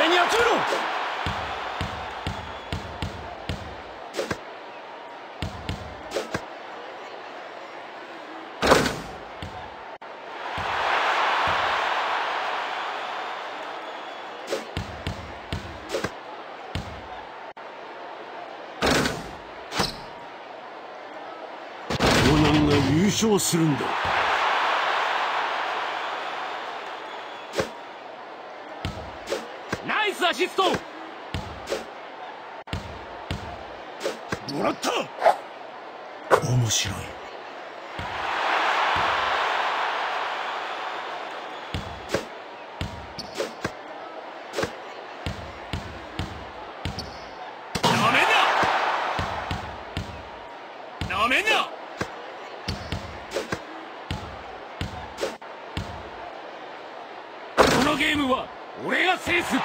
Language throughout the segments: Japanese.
俺に集めろ。コナンが優勝するんだ。ナイスアシスト。もらった。面白い。なめんな。なめんな。このゲームは俺が制す。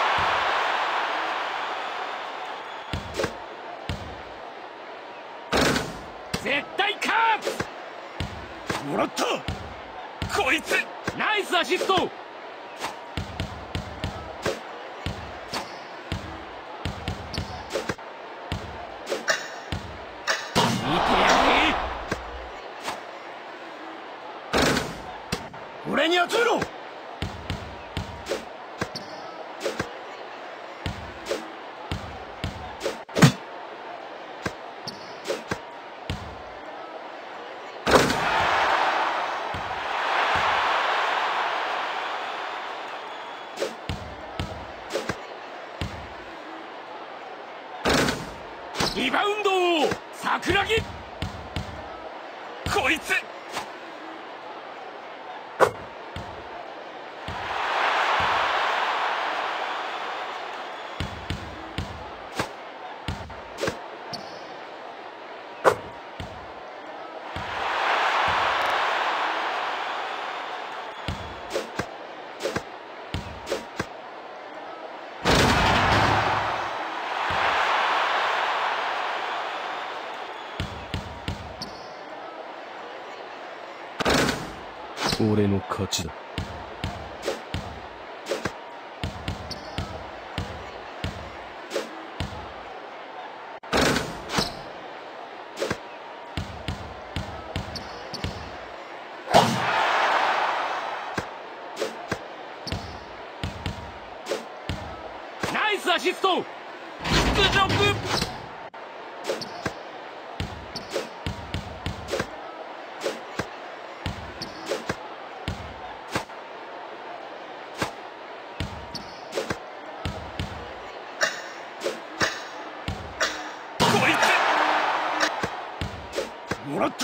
絶対勝つ。もらった。こいつナイスアシスト。見てやれ。俺に集めろ。リバウンド王桜木。こいつ俺の勝ちだ。 ナイスアシスト。屈辱。もらった。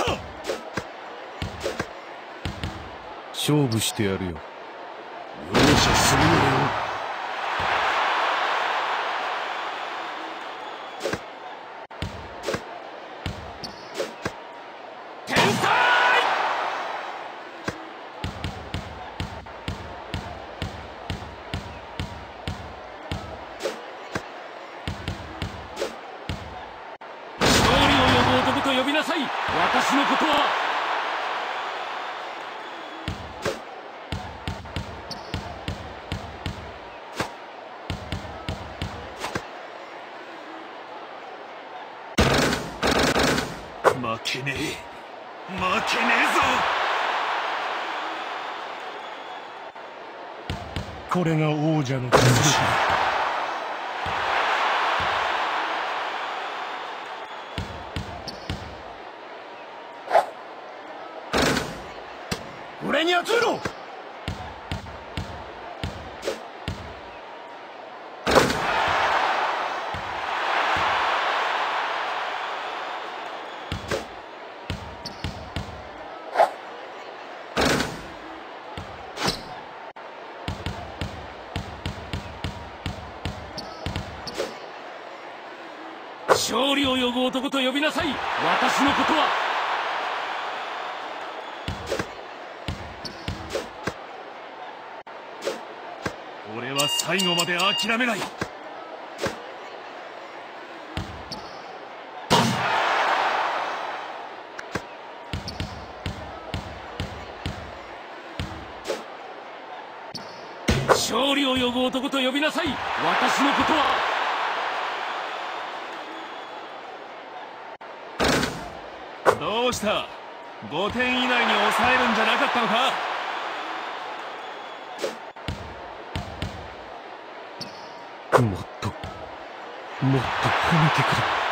勝負してやるよ。 容赦するなよ。天才。勝利を呼ぶ男と呼びなさい。私のことは負けねえ。負けねえぞ。これが王者の実力。俺に集めろ。勝利を呼ぶ男と呼びなさい。私のことは俺は最後まで諦めない。勝利を呼ぶ男と呼びなさい。私のことは。どうした？ 5 点以内に抑えるんじゃなかったのか？ もっと褒めてくれ。